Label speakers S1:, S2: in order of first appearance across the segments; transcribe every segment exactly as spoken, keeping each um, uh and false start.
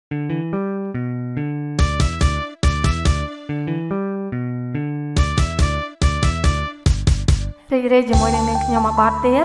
S1: រីករាយជាមួយនឹងនាងខ្ញុំមួយបទទៀត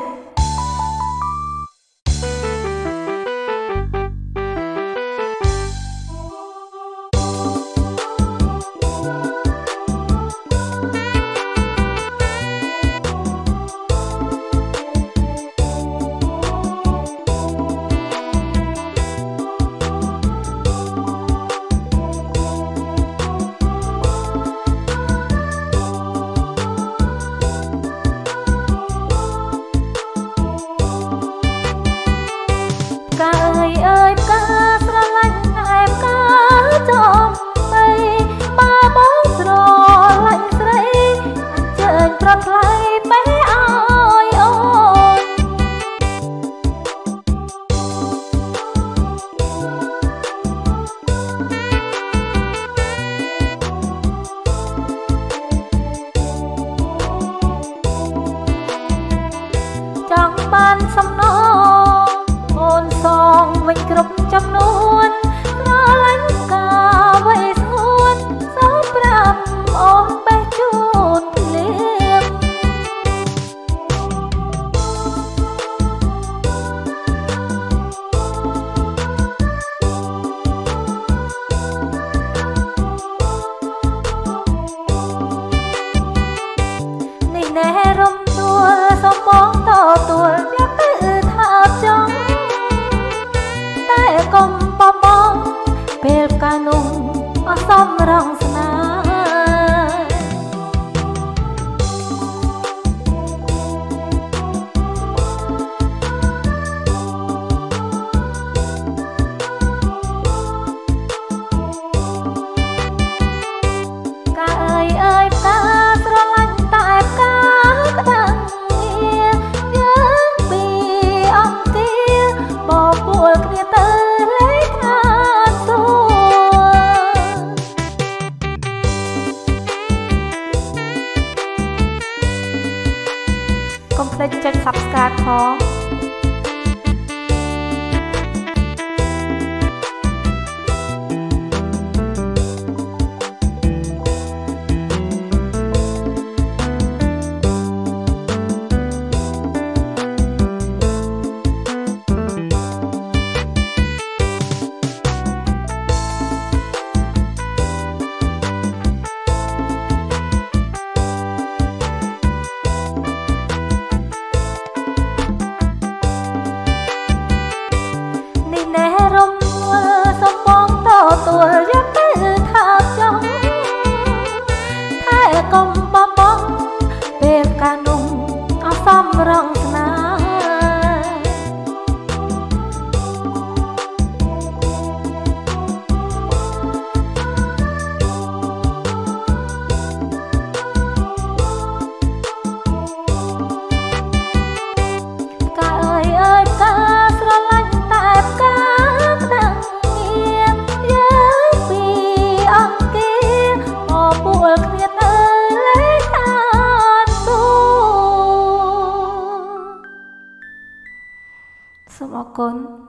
S1: ចង់បានសំណងអូនសងវិញគ្រប់ចំនួនស្រឡាញ់កាវៃស្ងួនសោប្រាប់អូនបេះជូនលៀមនេះណែរំទួលសំបងតទួលយកទៅថាចង់តែកុំបបងពេលកាលនោះអសមរងស្នាកាអើយអើយតាស្រឡាញ់តែកាក្តាំងយើងពីអង្គាបបួលគ្នាទៅលេខថាសួរកុំភ្លេចចុច Subscribe ផងទួលយកទៅថាចង់តែកុំបបងពេលកាលនោះអសមរងស្នាកាអើយអើយកាស្រឡាញ់តែកាក្តាំងគ្នាទៅលេខថាសួរសូមអរគុណ